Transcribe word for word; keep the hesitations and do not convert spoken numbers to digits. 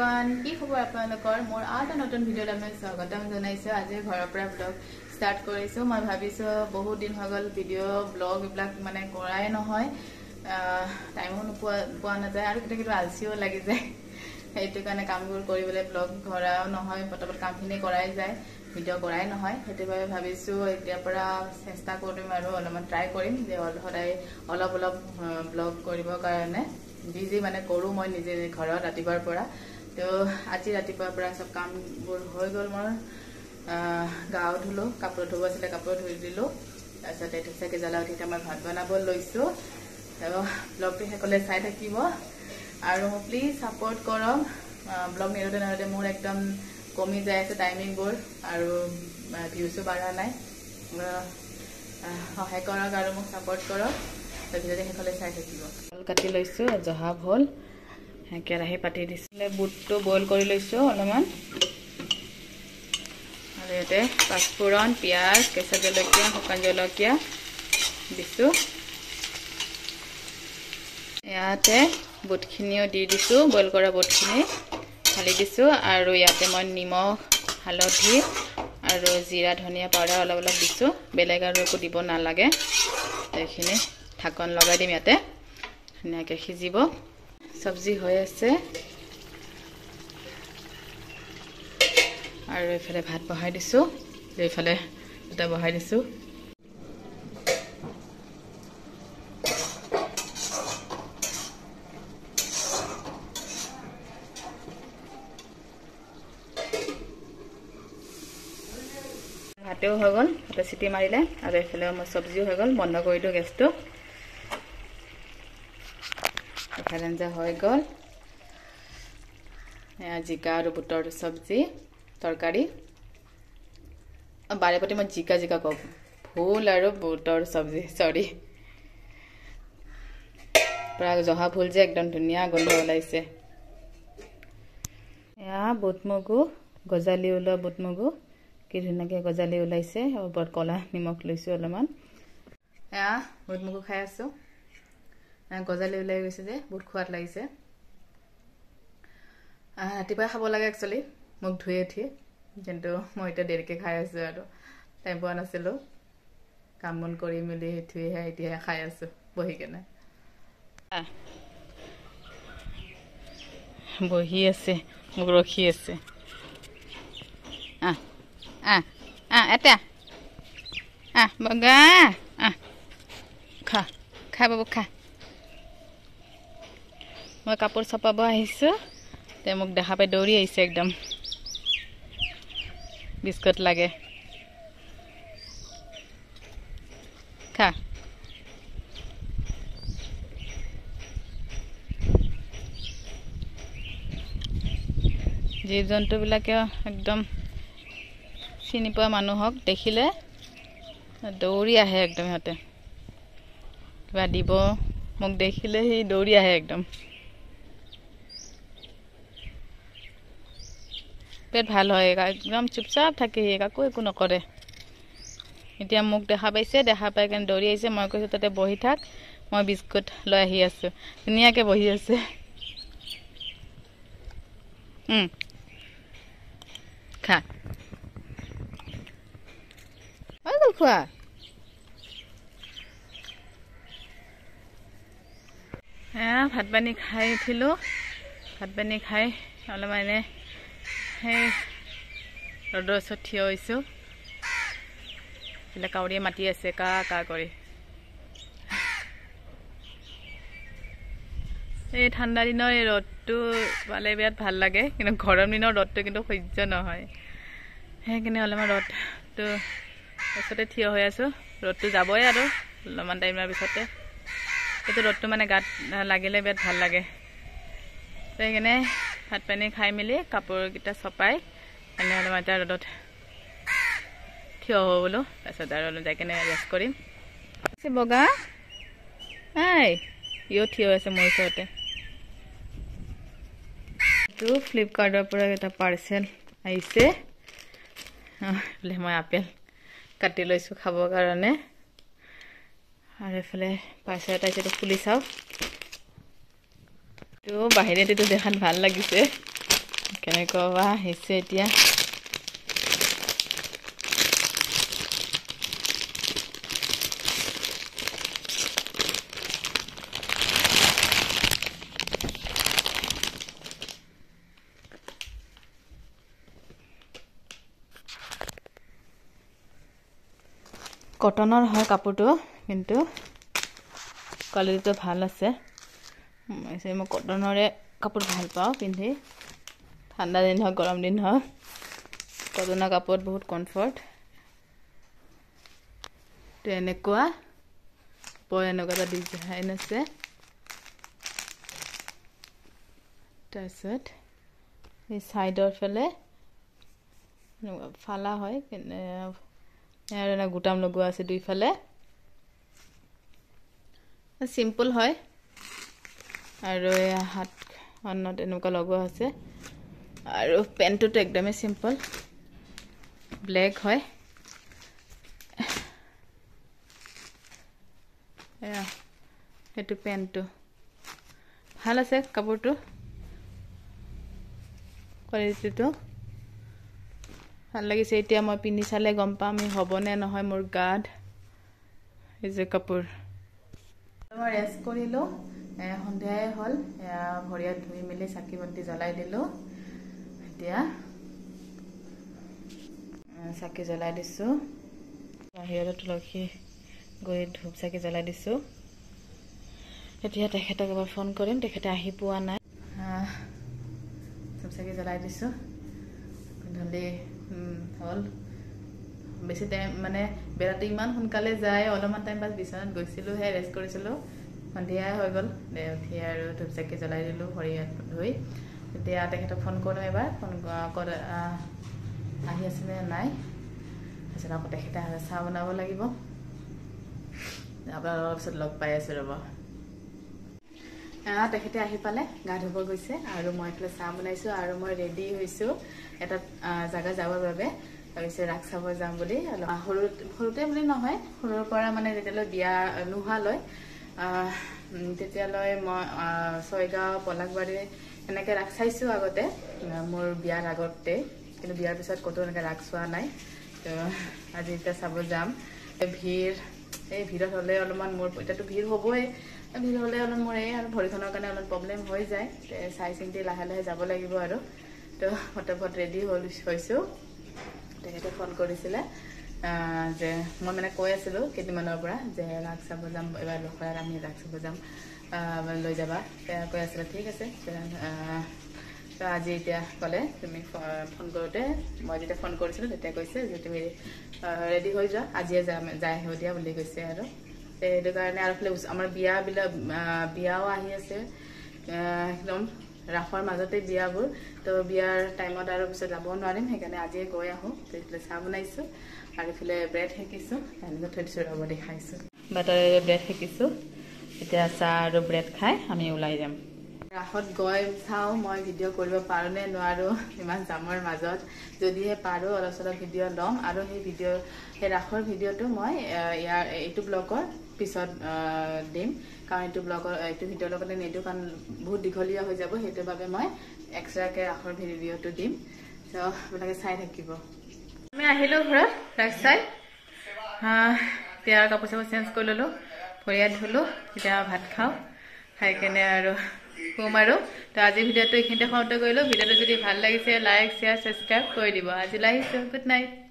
everyone की खबर आपलोकर मोर आठ नतुन video मैं स्वागतम जनाइছো आज घर पर ब्लॉग स्टार्ट करिছো मैं भाबिছো बहुत दिन हो गल भिडिओ ब्लॉग इब्लाक माने कराय নহয় टाइमो नपा ना जाय आरो किटा किटा आलसिओ लागि जाय हेतु काने कामगुर करिबले ब्लॉग घराও নহয় पटपट कामखिनि कराय जाय भिडिओ कराय নহয় हेतु भाबे भाबिছো এতিয়া পৰা চেষ্টা কৰিম আৰু অলপমান ট্রাই কৰিম যে সদায় অলপ অলপ ব্লগ কৰিব কাৰণে बिजी माने करू मैं निजे घर रातिपुৱাৰ পৰা तो আজি ৰাতিপুৱাৰ পৰা सब काम বোৰ হৈ গল মোৰ গাও ধুলো কাপোৰ ধুব আছিল কাপোৰ ধুই দিলো তাৰপিছত এটুসাকে জ্বালা উঠিতে মই ভাত বনাব লৈছো আৰু ব্লগটো হেকলে চাই থাকিব আৰু প্লিজ সাপোৰ্ট কৰক ব্লগ নিৰতে নিৰতে মোৰ একদম কমি যায় আছে টাইমিং বোৰ আৰু ভিউছো বাঢ়া নাই সহায় কৰক আৰু মোক সাপোৰ্ট কৰক ভিডিওতে হেকলে চাই থাকিব কল কাটি লৈছো জহা ভল কেৰাহি পাতি দিছিলে বুটটো বইল কৰি লৈছো অলপমান আৰু এতে পাঁচফোৰণ পিয়াজ কেঁচা জলকীয়া শুকান জলকীয়া দিছো ইয়াতে বুটখিনিও দি দিছো বইল কৰা বুটখিনি ঢালি দিছো আৰু ইয়াতে মই নিমখ হালধি আৰু জিৰা ধনিয়া পাউডাৰ অলপ অলপ দিছো বেলেগ আৰু একো দিব নালাগে এইখিনি ঢাকন লগাই দিম ইয়াতে ধুনীয়াকে সিজিব সবজি হৈ আছে আৰু এফালে ভাত বহাই দিছো এইফালে দুটা বহাই দিছো ভাতেও হৈ গল ভাতে চিটি মাৰিলে আৰু এফালে মোৰ সবজিও হৈ গল বন্ধ কৰি দিও গেছটো খালেঞ্জা হৈ গল জিকা আৰু বুটৰ সবজি তৰকাৰী বাৰেপতি মই জিকা জিকা কম ফুল আৰু বুটৰ সবজি সৰি প্ৰায় জহা ফুল যে একদম ধুনীয়া গন্ধ ওলাইছে এয়া বুটমগু গজালি ওলোৱা বুটমগু কি ধুনীয়াকে গজালি ওলাইছে ওপৰত কলা নিমখ লৈছো অলপমান এয়া বুটমগু খাই আছো গজালি ওলাই গৈছে যে বহুত খোৱাত লাগিছে ৰাতিপুৱা খাব লাগে একচুয়ালি মুখ ধুই উঠি কিন্তু মই এটা দেৰিকে খাই আছো আৰু টাইম পোৱা নাছিলো কাম বন কৰি মিলি ধুইহে এতিয়া খাই আছো বহি কেনে বহি আছে মোক ৰখি আছে আ আ আ এটা আ বগা আ খা খা বাবু খা মই কাপোৰ ছপাব আহিছো তে মোক দেখা পাই দৌৰি আহিছে একদম বিস্কুট লাগে খা জীৱ জন্তু বিলাকে একদম চিনি পোৱা মানুহক দেখিলে দৌৰি আহে একদম হতে কিবা দিব মোক দেখিলে হি দৌৰি আহে একদম পেট ভাল হয় একদম চুপচাপ থাকে কাকো একো নকৰে এতিয়া মোক দেখা পাইছে দেখা পাই কেন দৌৰি আহিছে মই কৈছো তাতে বহি থাক মই বিস্কুট লৈ আহি আছো ধুনীয়াকে বহি আছে হুম খা আই গল খোৱা হ্যাঁ ভাত পানী খাই উঠিলো ভাত পানী খাই অলপমান এনে সেই ৰ'দৰ ওচৰত থিয় হৈছো এইবিলাক কাউৰীয়ে মাতি আছে কা কা কৰি এই ঠাণ্ডা দিনৰ এই ৰ'দটো পালে বিৰাট ভাল লাগে কিন্তু গৰম দিনৰ ৰ'দটো কিন্তু সহ্য নহয় সেইকাৰণে অলপমান ৰ'দটো ওচৰতে থিয় হৈ আছো ৰ'দটো যাবই আৰু অলপমান টাইমৰ পিছতে এইটো ৰ'দটো মানে গাত লাগিলে বিৰাট ভাল লাগে সেইকাৰণে ভাত পানী খাই মেলি কাপোৰকেইটা ছপাই এনে অলপমান এটা ৰ'দত থিয় হ'ব বোলো তাৰপিছত আৰু অলপ যাই কেনে ৰেষ্ট কৰিম বগা এই ইও থিয় আছে মোৰ ওচৰতে এইটো ফ্লিপকাৰ্টৰ পৰা এটা পাৰ্চেল আহিছে বোলে মই আপেল কাটি লৈছো খাবৰ কাৰণে আৰু এফালে পাৰ্চেল এটা আহিছে খুলি চাওঁ তো বাহিৰেটো দেখাত ভাল লাগিছে কেনেকুৱা আহিছে এতিয়া কটনৰ হয় কাপোৰটো কিন্তু কোৱালিটিটো ভাল আছে মই কটনৰে কাপোৰ ভাল পাওঁ পিন্ধি ঠাণ্ডা দিন হয় গৰম দিন হয় কটনৰ কাপোৰত বহুত কমফৰ্ট তো এনেকুৱা বৰ এনেকুৱা এটা ডিজাইন আছে তাৰপিছত এই চাইডৰ ফালে ফালা হয় আৰু এটা গুটাম লগোৱা আছে দুইফালে সিম্পল হয় আৰু এই হাত খনত এনেকুৱা লগোৱা আছে আৰু পেন্টটো একদমই সিম্পল ব্ল্যাক হয় এয়া এটো পেন্টটো ভাল আছে কাপোৰটো কোৱালিটিটো ভাল লাগিছে এতিয়া মই পিন্ধি চালে গম পাম ই হবনে নহয় মোৰ গাত এই যে কাপোৰ মই ৰেষ্ট কৰিলো সন্ধিয়াই হল ভৰিয়াত ধুই মেলি চাকি বন্তি জ্বলাই দিলো এতিয়া চাকি জ্বলাই দিছো বাহিৰত তুলসী গৈ ধূপ চাকি জ্বলাই দিছো এতিয়া তেখেতক এবাৰ ফোন কৰিম তেখেতে আহি পোৱা নাই ধূপ চাকি জ্বলাই দিছো ধলি হল বেছি টাইম মানে বেৰাটো ইমান সোনকালে যায় অলপমান টাইম বাস বিছনাত গৈছিলো হে ৰেষ্ট কৰিছিলো সন্ধিয়া হৈ গল দে উঠি আৰু ধূপ চাকি জ্বলাই দিলো ভৰিয়াত ধুই এতিয়া তেখেতক ফোন কৰিম এবাৰ ফোন কৰ আহি আছে নে নাই আছে না তেখেতে চাহ বনাব লাগিব আপোনাৰ অলপ পিছত লগ পাই আছো ৰব তেখেতে আহি পালে গা ধুব গৈছে আৰু মই এফালে চাহ বনাইছো আৰু মই ৰেডি হৈছো এটা জাগা যাবৰ বাবে ভাবিছে ৰাস চাব যাম বুলি সৰু সৰুতে বুলি নহয় সৰুৰ পৰা মানে যেতিয়ালৈ বিয়া নোহালৈ তেতিয়ালৈ মই ছয়গাঁও পলাকবাৰী এনেকে ৰাস চাইছো আগতে মোৰ বিয়াৰ আগতে কিন্তু বিয়াৰ পিছত কতো এনেকে ৰাস চোৱা নাই তো আজি এতিয়া চাব যাম ভিৰ এই ভিৰত হলে অলপমান মোৰ এটাতো ভিৰ হ'বই ভিৰ হলে অলপ মোৰ এই আৰু ভৰিখনৰ কাৰণে অলপ প্ৰব্লেম হৈ যায় চাই চিন্তি লাহে লাহে যাব লাগিব আৰু তো ফটাফট ৰেডি হ'ল হৈছো তেখেতে ফোন কৰিছিলে যে মই মানে কৈ আছিলো কেইদিনমানৰ পৰা যে ৰাস চাব যাম এবাৰ লখৰাত আমি ৰাস চাব যাম লৈ যাবা কৈ আছিলে ঠিক আছে তো আজি এতিয়া ক'লে তুমি ফোন কৰোঁতে মই যেতিয়া ফোন কৰিছিলোঁ তেতিয়া কৈছে যে তুমি ৰেডি হৈ যোৱা আজিয়ে যাম যাই আহিব দিয়া বুলি কৈছে আৰু সেইটো কাৰণে আৰু ফালে আমাৰ বিয়াবিলাক বিয়াও আহি আছে একদম ৰাসৰ মাজতে বিয়াবোৰ তো বিয়াৰ টাইমত আৰু পিছত যাব নোৱাৰিম সেইকাৰণে আজিয়ে গৈ আহোঁ এইফালে চাহ বনাইছোঁ আৰু এইফালে ব্ৰেড সেকিছোঁ এনেকৈ থৈ দিছোঁ ৰ'ব দেখাইছোঁ বাটাৰেৰে ব্ৰেড সেকিছোঁ এতিয়া চাহ আৰু ব্ৰেড খাই আমি ওলাই যাম ৰাসত গৈ চাওঁ মই ভিডিঅ' কৰিব পাৰোঁ নে নোৱাৰোঁ ইমান জামৰ মাজত যদিহে পাৰোঁ অলপ চলপ ভিডিঅ' ল'ম আৰু সেই ভিডিঅ' সেই ৰাসৰ ভিডিঅ'টো মই ইয়াৰ এইটো ব্লগৰ পিছত দিম কাৰণ এইটো ব্লগৰ এইটো ভিডিঅ'ৰ লগতে নিদিওঁ কাৰণ বহুত দীঘলীয়া হৈ যাব সেইটোৰ বাবে মই এক্সট্ৰাকৈ ৰাসৰ ভিডিঅ'টো দিম তো আপোনালোকে চাই থাকিব আমি আহিলোঁ ঘৰত ৰাস চাই এতিয়া কাপোৰ চাপোৰ চেঞ্জ কৰি ল'লোঁ ভৰিয়াত ধুলোঁ এতিয়া ভাত খাওঁ খাই কেনে আৰু শুম আৰু তো আজি ভিডিঅ'টো এইখিনিতে সমাপ্ত কৰিলোঁ ভিডিঅ'টো যদি ভাল লাগিছে লাইক শ্বেয়াৰ ছাবস্ক্ৰাইব কৰি দিব আজিলৈ আহিছোঁ গুড নাইট